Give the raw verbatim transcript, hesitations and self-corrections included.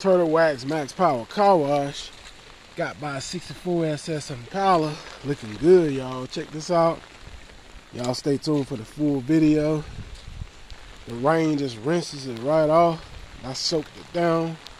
Turtle Wax Max Power Car Wash. Got by sixty-four S S Impala. Looking good, y'all. Check this out. Y'all stay tuned for the full video. The rain just rinses it right off. I soaked it down.